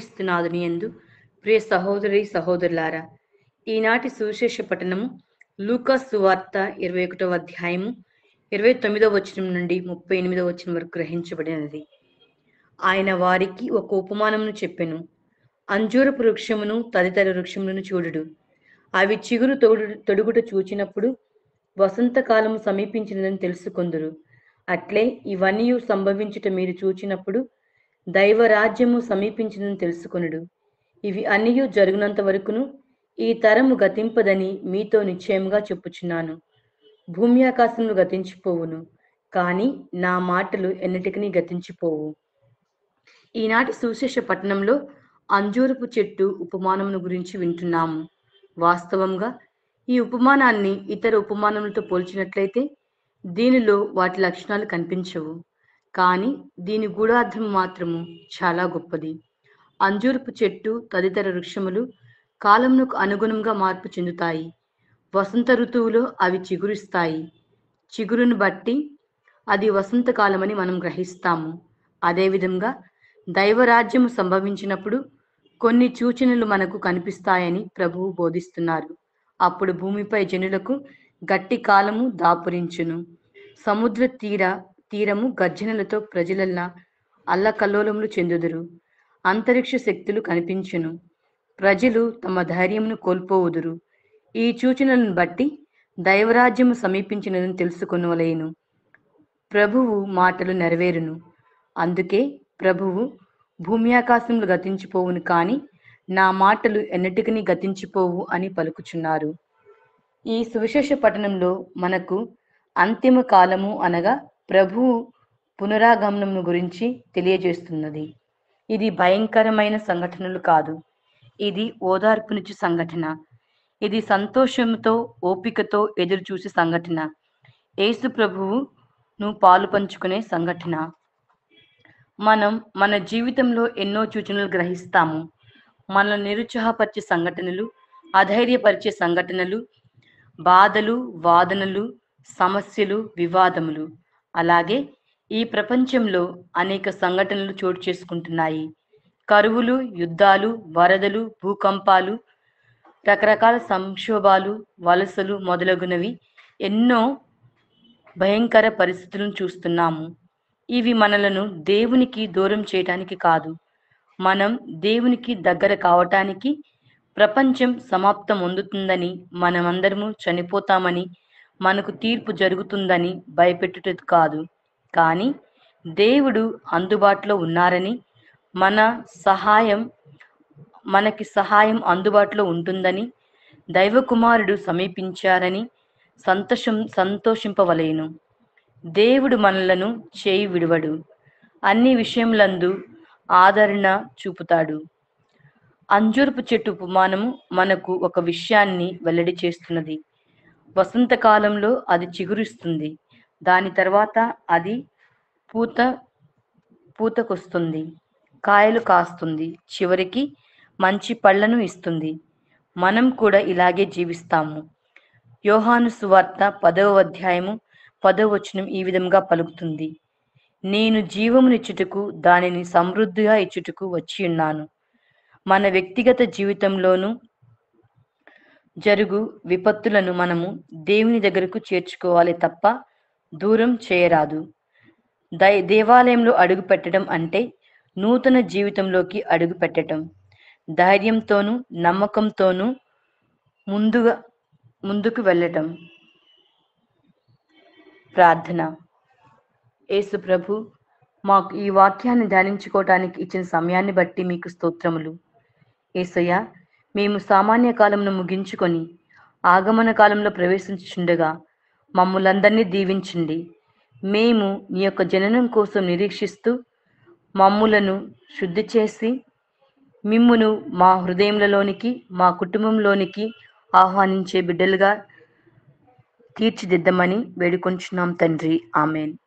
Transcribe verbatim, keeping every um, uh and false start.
యేసుక్రీస్తునాథుని యందు ప్రియ సహోదరి సహోదరులారా, ఈనాటి సువిశేష పఠనము లూకా సువార్త ఇరవై ఒకటవ అధ్యాయము ఇరవై తొమ్మిదవ వచనం నుండి ముప్పై ఎనిమిదవ వచనం వరకు గ్రహించబడినది. ఆయన వారికి ఒక ఉపమానమును చెప్పెను. అంజూరపు వృక్షమును తదితర వృక్షములను చూడుడు. అవి చిగురు తొడుగు తొడుగుట చూచినప్పుడు వసంతకాలము సమీపించినదని తెలుసుకొందురు. అట్లే ఇవన్నీ సంభవించుట మీరు చూచినప్పుడు దైవరాజ్యము సమీపించిందని తెలుసుకొనుడు. ఇవి అన్నియు జరుగునంత వరకును ఈ తరము గతింపదని మీతో నిశ్చయముగా చెప్పుచున్నాను. భూమి ఆకాశములు గతించిపోవును, కానీ నా మాటలు ఎన్నటికీ గతించిపోవు. ఈనాటి సువిశేష పట్టణంలో అంజూరపు చెట్టు ఉపమానమును గురించి వింటున్నాము. వాస్తవంగా ఈ ఉపమానాన్ని ఇతర ఉపమానములతో పోల్చినట్లయితే దీనిలో వాటి లక్షణాలు కనిపించవు. కానీ దీని గూఢార్థం మాత్రము చాలా గొప్పది. అంజూరపు చెట్టు తదితర వృక్షములు కాలమునకు అనుగుణంగా మార్పు చెందుతాయి. వసంత ఋతువులో అవి చిగురిస్తాయి. చిగురును బట్టి అది వసంతకాలమని మనం గ్రహిస్తాము. అదేవిధంగా దైవరాజ్యము సంభవించినప్పుడు కొన్ని సూచనలు మనకు కనిపిస్తాయని ప్రభువు బోధిస్తున్నారు. అప్పుడు భూమిపై జనులకు గట్టి కాలము దాపురించును. సముద్ర తీర తీరము గర్జనలతో ప్రజలల్లా అల్లకల్లోలములు చెందుదురు. అంతరిక్ష శక్తులు కనిపించును. ప్రజలు తమ ధైర్యమును కోల్పోవుదురు. ఈ సూచనలను బట్టి దైవరాజ్యము సమీపించినదని తెలుసుకొనవలెను. ప్రభువు మాటలు నెరవేరును. అందుకే ప్రభువు భూమి ఆకాశములు గతించిపోవును, కానీ నా మాటలు ఎన్నటికీ గతించిపోవు అని పలుకుచున్నారు. ఈ సువిశేష పట్టణంలో మనకు అంతిమ కాలము అనగా ప్రభువు పునరాగమనము గురించి తెలియజేస్తున్నది. ఇది భయంకరమైన సంఘటనలు కాదు, ఇది ఓదార్పునిచ్చు సంఘటన. ఇది సంతోషంతో ఓపికతో ఎదురు చూసే సంఘటన. యేసు ప్రభువును పాలు పంచుకునే సంఘటన. మనం మన జీవితంలో ఎన్నో సూచనలు గ్రహిస్తాము. మనల్ని నిరుత్సాహపరిచే సంఘటనలు, అధైర్యపరిచే సంఘటనలు, బాధలు, వాదనలు, సమస్యలు, వివాదములు. అలాగే ఈ ప్రపంచంలో అనేక సంఘటనలు చోటు చేసుకుంటున్నాయి. కరువులు, యుద్ధాలు, వరదలు, భూకంపాలు, రకరకాల సంక్షోభాలు, వలసలు మొదలగునవి ఎన్నో భయంకర పరిస్థితులను చూస్తున్నాము. ఇవి మనలను దేవునికి దూరం చేయటానికి కాదు, మనం దేవునికి దగ్గర కావటానికి, ప్రపంచం సమాప్తం పొందుతుందని, మనమందరము చనిపోతామని, మనకు తీర్పు జరుగుతుందని భయపెట్టుటది కాదు. కానీ దేవుడు అందుబాటులో ఉన్నారని, మన సహాయం మనకి సహాయం అందుబాటులో ఉంటుందని, దైవ కుమారుడు సమీపించారని సంతోషం సంతోషింపవలెను. దేవుడు మనలను చేయి విడువడు. అన్ని విషయములందు ఆదరణ చూపుతాడు. అంజూరపు చెట్టు ఉపమానము మనకు ఒక విషయాన్ని వెల్లడి చేస్తున్నది. వసంతకాలంలో అది చిగురిస్తుంది. దాని తర్వాత అది పూత పూతకొస్తుంది, కాయలు కాస్తుంది, చివరికి మంచి పళ్ళను ఇస్తుంది. మనం కూడా ఇలాగే జీవిస్తాము. యోహాను సువార్త పదవ అధ్యాయము పదవ వచనం ఈ విధంగా పలుకుతుంది. నేను జీవమునిచ్చుటకు, దానిని సమృద్ధిగా ఇచ్చుటకు వచ్చి ఉన్నాను. మన వ్యక్తిగత జీవితంలోనూ జరుగు విపత్తులను మనము దేవుని దగ్గరకు చేర్చుకోవాలి తప్ప దూరం చేయరాదు. దై దేవాలయంలో అడుగు పెట్టడం అంటే నూతన జీవితంలోకి అడుగు పెట్టడం. ధైర్యంతోనూ నమ్మకంతోనూ ముందుగా ముందుకు వెళ్ళటం. ప్రార్థన. యేసు ప్రభు, మాకు ఈ వాక్యాన్ని ధ్యానించుకోవటానికి ఇచ్చిన సమయాన్ని బట్టి మీకు స్తోత్రములు. యేసయ్య, మేము సామాన్య కాలంను ముగించుకొని ఆగమన కాలంలో ప్రవేశించుండగా మమ్ములందరినీ దీవించండి. మేము నీ యొక్క జననం కోసం నిరీక్షిస్తూ మమ్ములను శుద్ధి చేసి మిమ్మును మా హృదయములలోనికి, మా కుటుంబంలోనికి ఆహ్వానించే బిడ్డలుగా తీర్చిదిద్దమని వేడుకొంచున్నాం తండ్రి. ఆమెన్.